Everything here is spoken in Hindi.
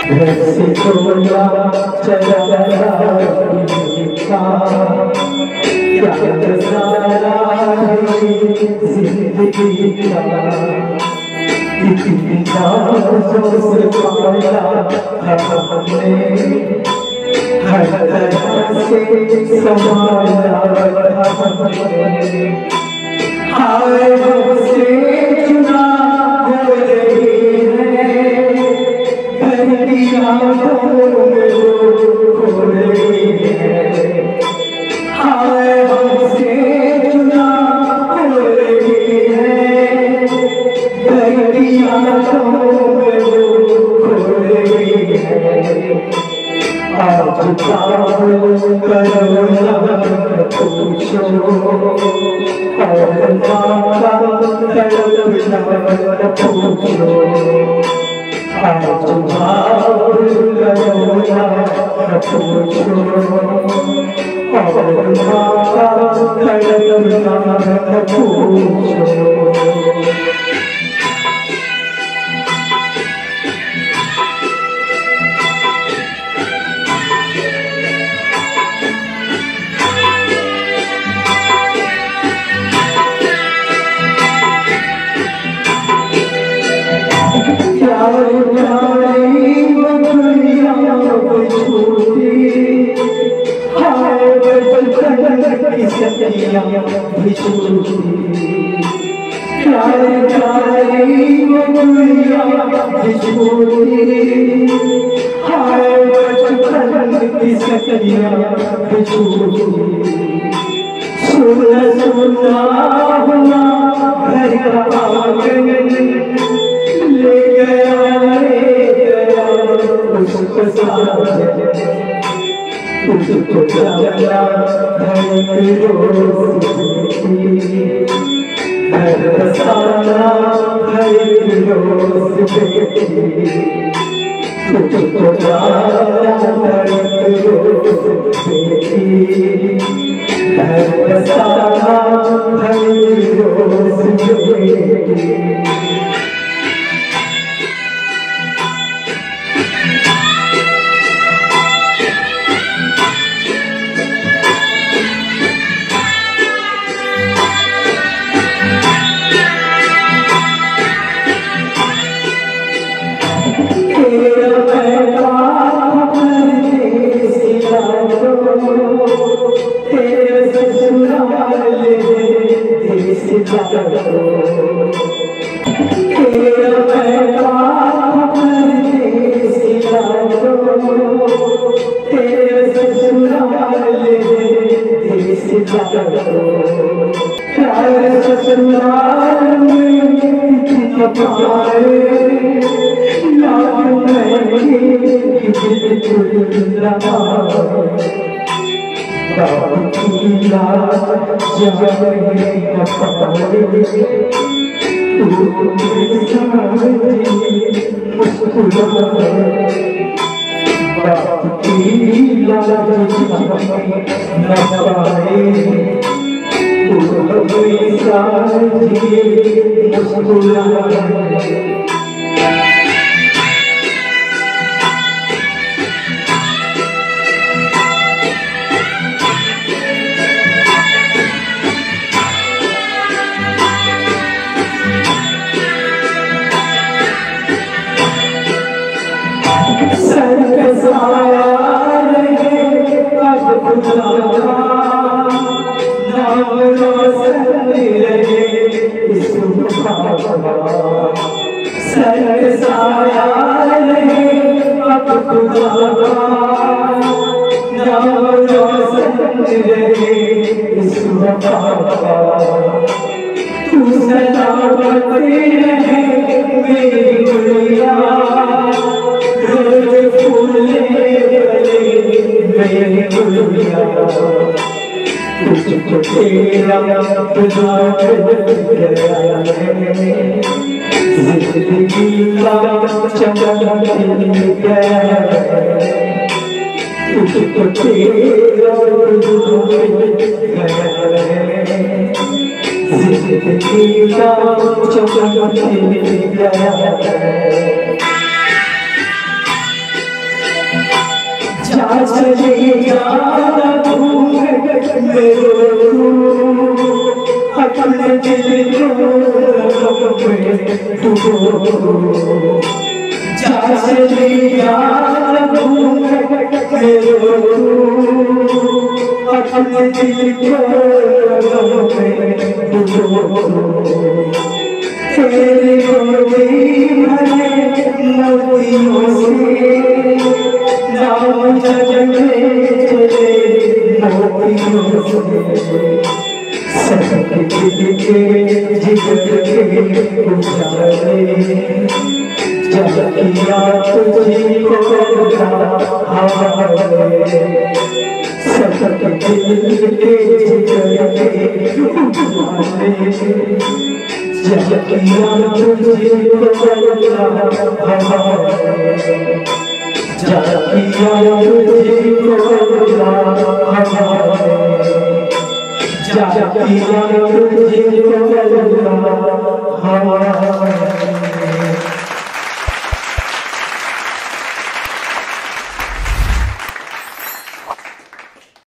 वैसे थोड़ा चला क्या नजारा है जिंदगी का, इतनी नाज़ों से पाया हमने, हर तरह से संभाला हमने। हाय हमसे चुना हो रही है, धरतियाँ में खो रही है। हाय हमसे चुना हो रही है, धरतियाँ में खो रही है। आज करो पूछो और माता पूछो, आज पूछो और माता पूछो। असली यार घूम के अपने दिल को तेरे गोदी भरे मोतियों से नाम जग में चले मोतियों से सबके दिल के जिगर के उजाले जब किया तुझको सबके दिल के जिगर के उजाले जब किया तुझको जब किया तुझको